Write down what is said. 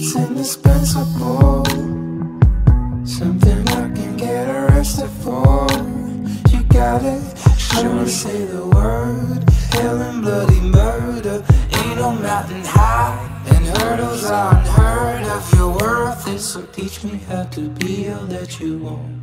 It's indispensable, something I can get arrested for. You got it, sure say the word. Hell and bloody murder, ain't no mountain high, and hurdles are unheard of. You're worth it, so teach me how to be all that you want.